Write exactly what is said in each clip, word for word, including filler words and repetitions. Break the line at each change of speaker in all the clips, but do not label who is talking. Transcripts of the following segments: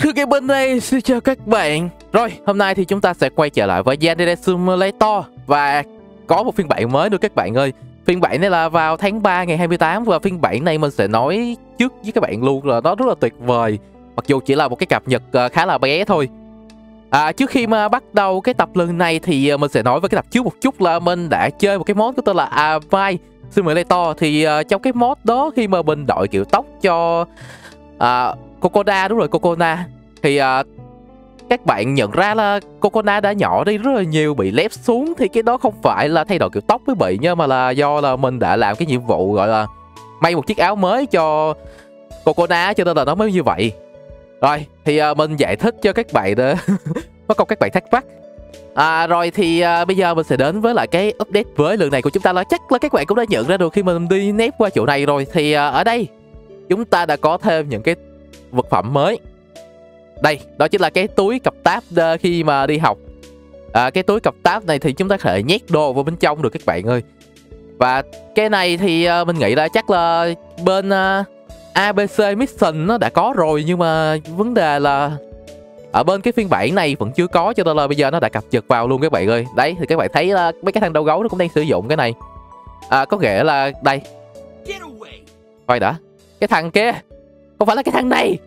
Khư Gaming đây, xin chào các bạn. Rồi, hôm nay thì chúng ta sẽ quay trở lại với Yandere Simulator. Và có một phiên bản mới nữa các bạn ơi. Phiên bản này là vào tháng ba ngày hai mươi tám. Và phiên bản này mình sẽ nói trước với các bạn luôn là nó rất là tuyệt vời. Mặc dù chỉ là một cái cập nhật khá là bé thôi. À, trước khi mà bắt đầu cái tập lần này thì mình sẽ nói với cái tập trước một chút là mình đã chơi một cái mod có tên là Avai Simulator. Thì uh, trong cái mod đó khi mà mình đổi kiểu tóc cho uh, Kokona, đúng rồi, Kokona, thì uh, các bạn nhận ra là Kokona đã nhỏ đi rất là nhiều, bị lép xuống. Thì cái đó không phải là thay đổi kiểu tóc mới bị nha, mà là do là mình đã làm cái nhiệm vụ gọi là may một chiếc áo mới cho Kokona, cho nên là nó mới như vậy. Rồi, thì uh, mình giải thích cho các bạn đó. Mất công các bạn thắc mắc. À, rồi thì uh, bây giờ mình sẽ đến với lại cái update với lần này của chúng ta. Là chắc là các bạn cũng đã nhận ra được khi mình đi nép qua chỗ này rồi. Thì uh, ở đây chúng ta đã có thêm những cái vật phẩm mới. Đây, đó chính là cái túi cặp táp khi mà đi học. À, cái túi cặp táp này thì chúng ta có thể nhét đồ vào bên trong được các bạn ơi. Và cái này thì uh, mình nghĩ là chắc là bên uh, a bê xê Mission nó đã có rồi. Nhưng mà vấn đề là ở bên cái phiên bản này vẫn chưa có, cho nên là bây giờ nó đã cập nhật vào luôn các bạn ơi. Đấy, thì các bạn thấy là mấy cái thằng đầu gấu nó cũng đang sử dụng cái này. À, có nghĩa là đây. Thôi đã, cái thằng kia không phải là cái thằng này.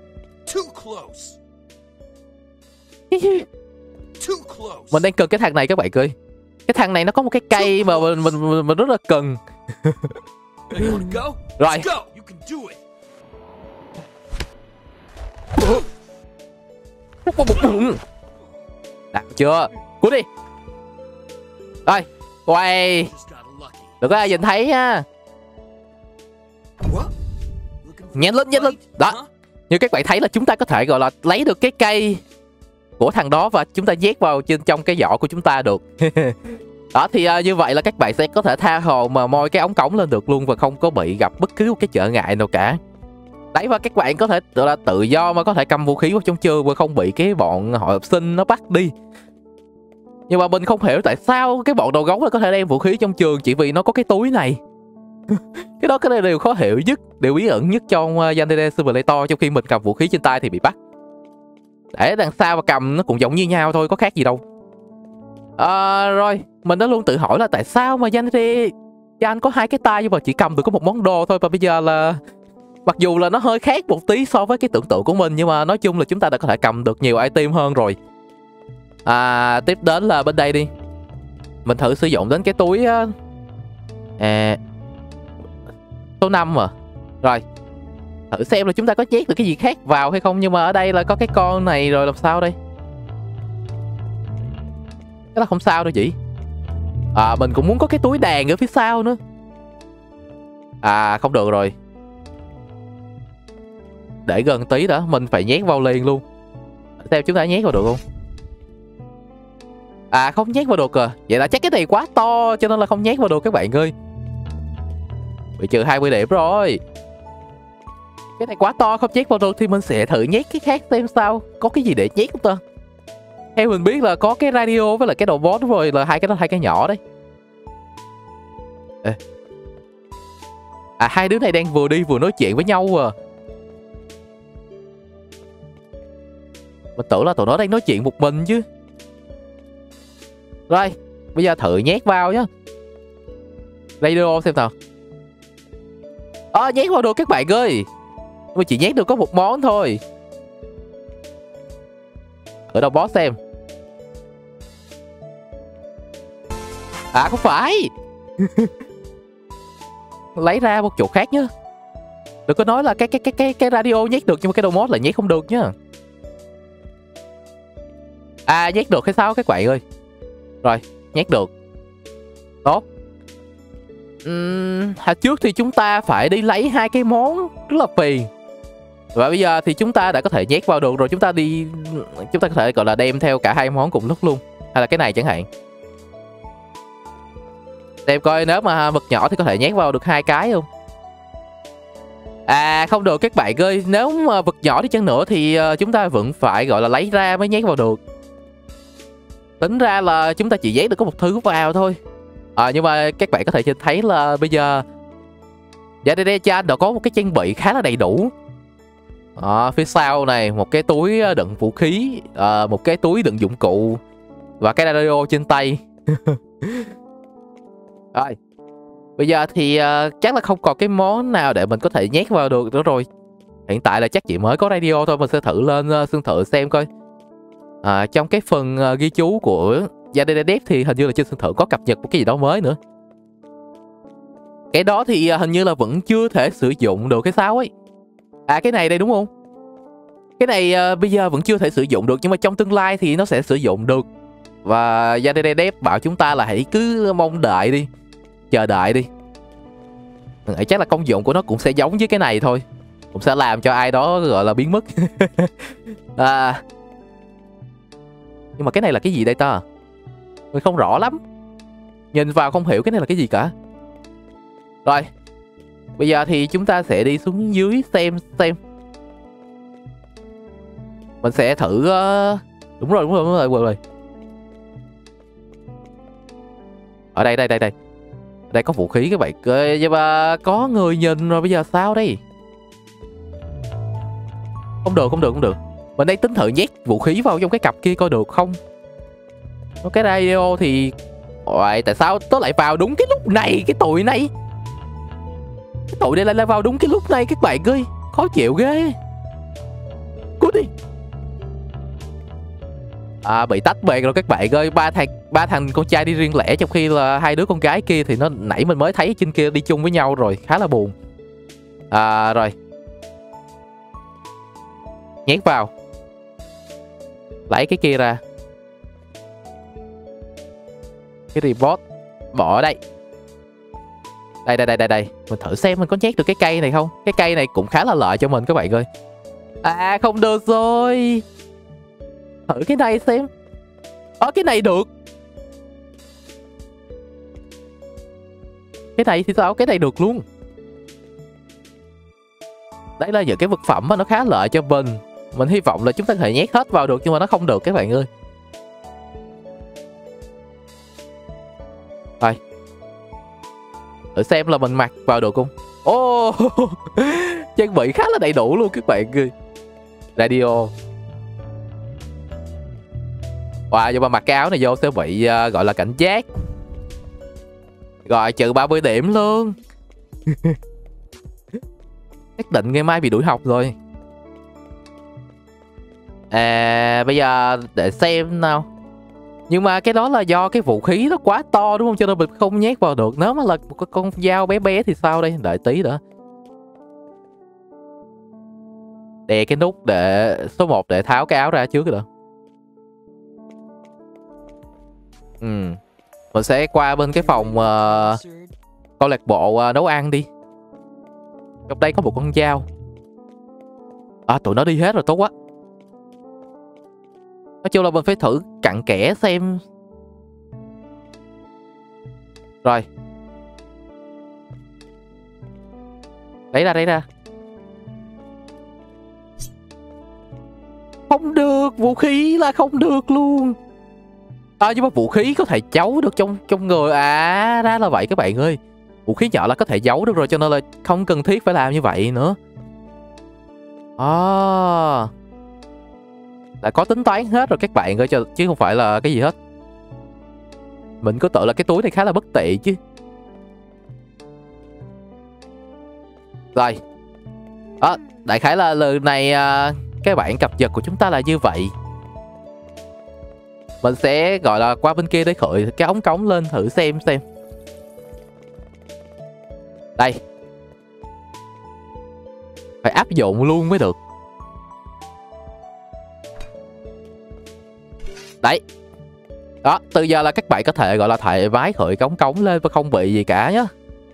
Mình đang cần cái thằng này các bạn ơi. Cái thằng này nó có một cái cây mà mình mình mình, mình rất là cần. Rồi. Đạt chưa? Cút đi. Rồi, quay. Đừng có ai nhìn thấy nha. Nhanh lên, nhanh lên. Đó. Như các bạn thấy là chúng ta có thể gọi là lấy được cái cây của thằng đó và chúng ta nhét vào trên trong cái vỏ của chúng ta được. Đó, thì uh, như vậy là các bạn sẽ có thể tha hồ mà moi cái ống cống lên được luôn và không có bị gặp bất cứ một cái trở ngại nào cả. Đấy, và các bạn có thể gọi là tự do mà có thể cầm vũ khí vào trong trường và không bị cái bọn hội học sinh nó bắt đi. Nhưng mà mình không hiểu tại sao cái bọn đầu gấu nó có thể đem vũ khí trong trường chỉ vì nó có cái túi này. Cái đó cái này điều khó hiểu nhất, điều bí ẩn nhất trong uh, Yandere Simulator. Trong khi mình cầm vũ khí trên tay thì bị bắt. Để đằng sau và cầm nó cũng giống như nhau thôi, có khác gì đâu. À, rồi, mình đã luôn tự hỏi là tại sao mà Yandere Yan có hai cái tay nhưng mà chỉ cầm được có một món đồ thôi. Và bây giờ là mặc dù là nó hơi khác một tí so với cái tưởng tượng của mình, nhưng mà nói chung là chúng ta đã có thể cầm được nhiều item hơn rồi. À, tiếp đến là bên đây đi. Mình thử sử dụng đến cái túi à, số năm mà. Rồi, thử xem là chúng ta có nhét được cái gì khác vào hay không. Nhưng mà ở đây là có cái con này rồi, làm sao đây? Cái đó không sao đâu chị. À, mình cũng muốn có cái túi đàn ở phía sau nữa. À, không được rồi. Để gần tí đó, mình phải nhét vào liền luôn. Xem chúng ta nhét vào được không? À, không nhét vào được à. Vậy là chắc cái này quá to cho nên là không nhét vào được các bạn ơi. Bị trừ hai mươi điểm rồi. Cái này quá to không nhét vào được thì mình sẽ thử nhét cái khác xem sao. Có cái gì để nhét không ta? Theo mình biết là có cái radio với lại cái đầu boss rồi, là hai cái đó hai cái nhỏ đấy. Ê. À, hai đứa này đang vừa đi vừa nói chuyện với nhau à. Mình tưởng là tụi nó đang nói chuyện một mình chứ. Rồi, bây giờ thử nhét vào nhá. Radio xem nào. Ờ, à, nhét vào được các bạn ơi. Nhưng mà chỉ nhét được có một món thôi. Ở đâu boss xem. À, không phải. Lấy ra một chỗ khác nhá. Đừng có nói là cái cái cái cái cái radio nhét được nhưng mà cái đầu boss lại nhét không được nhá. À, nhét được hay sao các bạn ơi. Rồi, nhét được. Tốt. Uhm, hồi trước thì chúng ta phải đi lấy hai cái món rất là phiền. Và bây giờ thì chúng ta đã có thể nhét vào được rồi. Chúng ta đi Chúng ta có thể gọi là đem theo cả hai món cùng lúc luôn. Hay là cái này chẳng hạn. Xem coi nếu mà vật nhỏ thì có thể nhét vào được hai cái không. À, không được các bạn ơi. Nếu mà vật nhỏ đi chăng nữa thì uh, chúng ta vẫn phải gọi là lấy ra mới nhét vào được. Tính ra là chúng ta chỉ nhét được có một thứ vào thôi. À, nhưng mà các bạn có thể thấy là bây giờ Yandere Chan đã có một cái trang bị khá là đầy đủ. Đó, phía sau này một cái túi đựng vũ khí, à, một cái túi đựng dụng cụ và cái radio trên tay. Rồi, bây giờ thì uh, chắc là không còn cái món nào để mình có thể nhét vào được nữa rồi. Hiện tại là chắc chỉ mới có radio thôi. Mình sẽ thử lên uh, xương thử xem coi. À, trong cái phần uh, ghi chú của Yadededep thì hình như là trên xương thử có cập nhật một cái gì đó mới nữa. Cái đó thì uh, hình như là vẫn chưa thể sử dụng được cái sao ấy. À, cái này đây đúng không? Cái này uh, bây giờ vẫn chưa thể sử dụng được, nhưng mà trong tương lai thì nó sẽ sử dụng được. Và Yadededep bảo chúng ta là hãy cứ mong đợi đi, chờ đợi đi. Mình nghĩ chắc là công dụng của nó cũng sẽ giống với cái này thôi, cũng sẽ làm cho ai đó gọi là biến mất. À, nhưng mà cái này là cái gì đây ta? Mình không rõ lắm, nhìn vào không hiểu cái này là cái gì cả. Rồi, bây giờ thì chúng ta sẽ đi xuống dưới xem xem. Mình sẽ thử uh... đúng rồi đúng rồi đúng rồi, đúng rồi. Ở đây đây đây đây đây có vũ khí các bạn ơi, nhưng mà có người nhìn rồi, bây giờ sao đây? Không được không được không được. Mình đang tính thử nhét vũ khí vào trong cái cặp kia coi được không. Cái radio thì Ôi, tại sao tớ lại vào đúng cái lúc này? Cái tụi này Cái tụi này lại, lại vào đúng cái lúc này các bạn ơi. Khó chịu ghê. Cút đi. À, bị tách biệt rồi các bạn ơi. Ba thằng ba thằng con trai đi riêng lẻ, trong khi là hai đứa con gái kia thì nó nãy mình mới thấy trên kia đi chung với nhau rồi, khá là buồn. À rồi, nhét vào, lấy cái kia ra, cái report bỏ ở đây. Đây đây đây đây đây, mình thử xem mình có nhét được cái cây này không. Cái cây này cũng khá là lợi cho mình các bạn ơi. À không được rồi. Thử cái này xem. Ờ cái này được. Cái này thì sao? Cái này được luôn. Đấy là những cái vật phẩm mà nó khá lợi cho mình. Mình hy vọng là chúng ta có thể nhét hết vào được, nhưng mà nó không được các bạn ơi. Rồi, thử xem là mình mặc vào được không. Ô oh, trang bị khá là đầy đủ luôn các bạn ơi. Radio. Wow, nhưng mà mặc cái áo này vô sẽ bị uh, gọi là cảnh giác. Rồi trừ ba mươi điểm luôn. Xác định ngày mai bị đuổi học rồi. À bây giờ để xem nào. Nhưng mà cái đó là do cái vũ khí nó quá to đúng không? Cho nên mình không nhét vào được. Nếu mà là một con dao bé bé thì sao đây? Đợi tí nữa. Đè cái nút để số một để tháo cái áo ra trước rồi đó. Ừ. Mình sẽ qua bên cái phòng uh, câu lạc bộ uh, nấu ăn đi. Trong đây có một con dao. À tụi nó đi hết rồi, tốt quá. Nói chung là mình phải thử cặn kẽ xem. Rồi, lấy ra lấy ra. Không được, vũ khí là không được luôn. À, nhưng mà vũ khí có thể giấu được trong trong người. À ra là vậy các bạn ơi. Vũ khí nhỏ là có thể giấu được rồi, cho nên là không cần thiết phải làm như vậy nữa. À, là có tính toán hết rồi các bạn ơi, chứ không phải là cái gì hết. Mình có tự là cái túi này khá là bất tiện chứ. Rồi đó, đại khái là lần này uh, cái bản cập nhật của chúng ta là như vậy. Mình sẽ gọi là qua bên kia để khởi cái ống cống lên thử xem xem. Đây, phải áp dụng luôn mới được. Đấy. Đó, từ giờ là các bạn có thể gọi là thoải mái khởi cống cống lên và không bị gì cả nhá.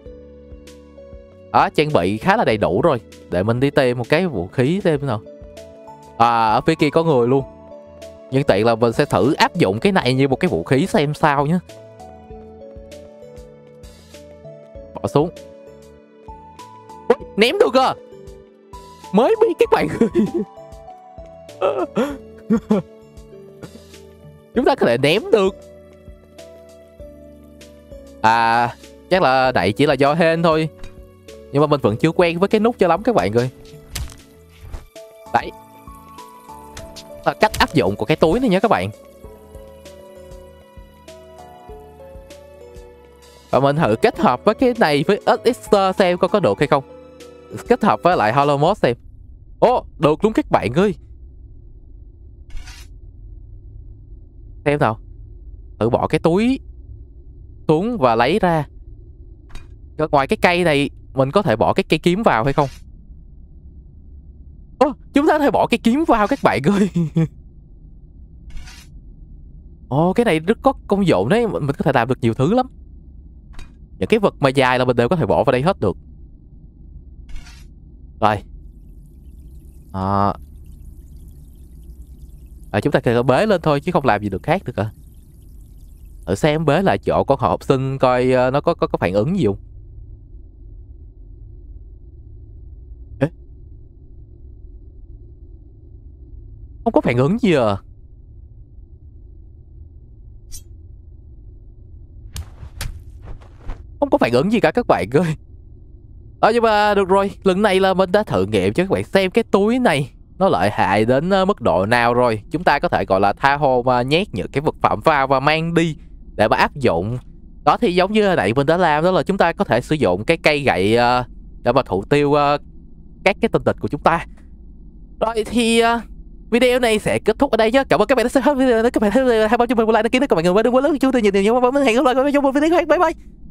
Đó, trang bị khá là đầy đủ rồi. Để mình đi tìm một cái vũ khí xem nào. À, ở phía kia có người luôn. Nhưng tiện là mình sẽ thử áp dụng cái này như một cái vũ khí xem sao nhé. Bỏ xuống. Ui, ném được à? Mới biết các bạn ơi. Chúng ta có thể ném được. À, chắc là này chỉ là do hên thôi. Nhưng mà mình vẫn chưa quen với cái nút cho lắm các bạn ơi. Đấy là cách áp dụng của cái túi này nhé các bạn. Và mình thử kết hợp với cái này với Elixir xem coi có được hay không. Kết hợp với lại Hollow Mode xem. Ồ, được luôn các bạn ơi. Xem nào. Thử bỏ cái túi xuống và lấy ra. Ngoài cái cây này mình có thể bỏ cái cây kiếm vào hay không? Ồ, chúng ta có thể bỏ cái kiếm vào các bạn ơi. Ồ, cái này rất có công dụng đấy. Mình có thể làm được nhiều thứ lắm. Những cái vật mà dài là mình đều có thể bỏ vào đây hết được. Rồi à, à, chúng ta cần bế lên thôi chứ không làm gì được khác được à. Thử xem bế lại chỗ con học sinh coi uh, nó có, có có phản ứng gì không. Ê? Không có phản ứng gì à. Không có phản ứng gì cả các bạn ơi. Ờ nhưng mà được rồi, lần này là mình đã thử nghiệm cho các bạn xem cái túi này nó lợi hại đến uh, mức độ nào rồi. Chúng ta có thể gọi là tha hồ mà nhét những cái vật phẩm vào và mang đi để mà áp dụng. Đó thì giống như hồi nãy mình đã làm, đó là chúng ta có thể sử dụng cái cây gậy uh, để mà thủ tiêu uh, các cái tình địch của chúng ta. Rồi thì uh, video này sẽ kết thúc ở đây nhé. Cảm ơn các bạn đã xem hết video. Nếu các bạn thấy video hay bao cho mình một like đăng ký, nếu các bạn đừng quên đừng quên like chúng tôi nhiều nhiều nhiều. Hẹn gặp lại các bạn trong một video khác. Bye bye.